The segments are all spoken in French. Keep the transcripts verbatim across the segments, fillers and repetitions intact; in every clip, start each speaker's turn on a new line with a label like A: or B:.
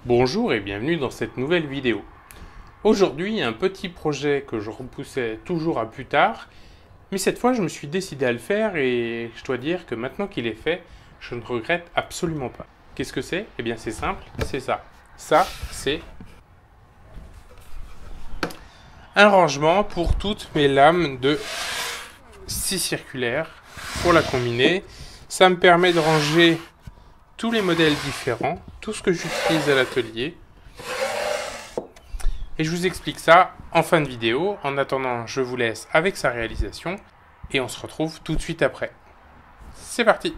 A: Bonjour et bienvenue dans cette nouvelle vidéo. Aujourd'hui, un petit projet que je repoussais toujours à plus tard, mais cette fois je me suis décidé à le faire et je dois dire que maintenant qu'il est fait, je ne regrette absolument pas. Qu'est-ce que c'est? Eh bien c'est simple, c'est ça. Ça, c'est un rangement pour toutes mes lames de scie circulaire pour la combiner. Ça me permet de ranger tous les modèles différents, tout ce que j'utilise à l'atelier. Et je vous explique ça en fin de vidéo. En attendant, je vous laisse avec sa réalisation et on se retrouve tout de suite après. C'est parti!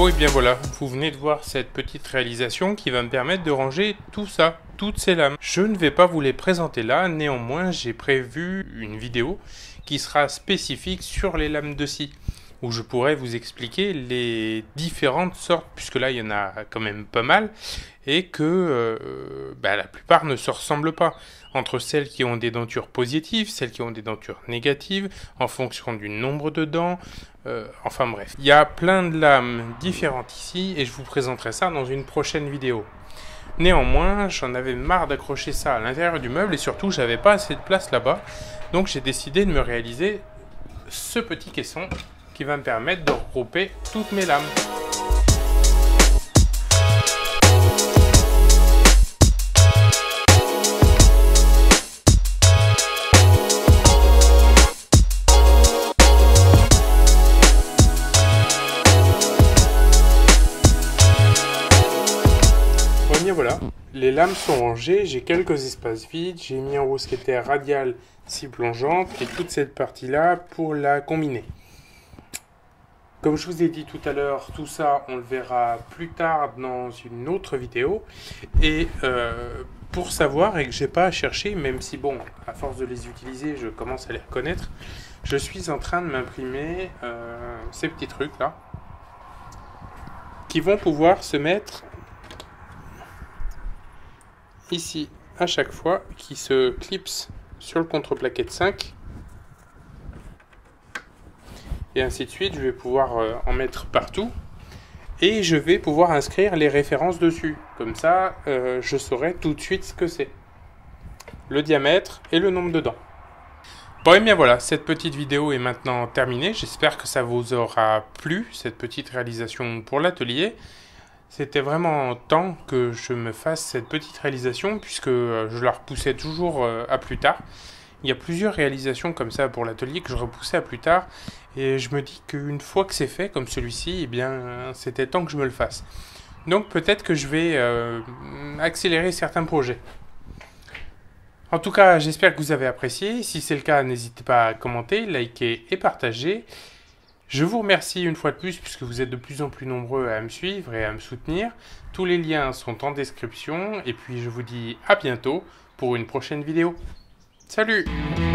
A: Bon et bien voilà, vous venez de voir cette petite réalisation qui va me permettre de ranger tout ça, toutes ces lames. Je ne vais pas vous les présenter là, néanmoins j'ai prévu une vidéo qui sera spécifique sur les lames de scie, où je pourrais vous expliquer les différentes sortes, puisque là il y en a quand même pas mal, et que euh, bah, la plupart ne se ressemblent pas, entre celles qui ont des dentures positives, celles qui ont des dentures négatives, en fonction du nombre de dents, euh, enfin bref. Il y a plein de lames différentes ici, et je vous présenterai ça dans une prochaine vidéo. Néanmoins, j'en avais marre d'accrocher ça à l'intérieur du meuble, et surtout j'avais pas assez de place là-bas, donc j'ai décidé de me réaliser ce petit caisson qui va me permettre de regrouper toutes mes lames. Bon, bien voilà, les lames sont rangées, j'ai quelques espaces vides, j'ai mis en mousquetaire radiale scie plongeante et toute cette partie-là pour la combiner. Comme je vous ai dit tout à l'heure, tout ça, on le verra plus tard dans une autre vidéo. Et euh, pour savoir, et que j'ai pas à chercher, même si bon, à force de les utiliser, je commence à les reconnaître, je suis en train de m'imprimer euh, ces petits trucs-là, qui vont pouvoir se mettre ici à chaque fois, qui se clipsent sur le contreplaqué de cinq. Et ainsi de suite, je vais pouvoir euh, en mettre partout. Et je vais pouvoir inscrire les références dessus. Comme ça, euh, je saurai tout de suite ce que c'est. Le diamètre et le nombre de dents. Bon et bien voilà, cette petite vidéo est maintenant terminée. J'espère que ça vous aura plu, cette petite réalisation pour l'atelier. C'était vraiment temps que je me fasse cette petite réalisation, puisque je la repoussais toujours euh, à plus tard. Il y a plusieurs réalisations comme ça pour l'atelier que je repoussais à plus tard. Et je me dis qu'une fois que c'est fait, comme celui-ci, eh bien, c'était temps que je me le fasse. Donc peut-être que je vais euh, accélérer certains projets. En tout cas, j'espère que vous avez apprécié. Si c'est le cas, n'hésitez pas à commenter, liker et partager. Je vous remercie une fois de plus, puisque vous êtes de plus en plus nombreux à me suivre et à me soutenir. Tous les liens sont en description. Et puis je vous dis à bientôt pour une prochaine vidéo. Salut!